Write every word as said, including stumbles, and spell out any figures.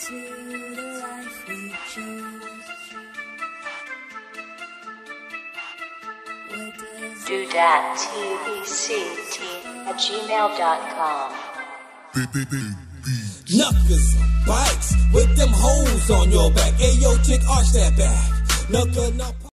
DoDatTVC at gmail dot com. Knuckers, bikes with them holes on your back. Ayo, chick, arch that back. Knucker, knuck.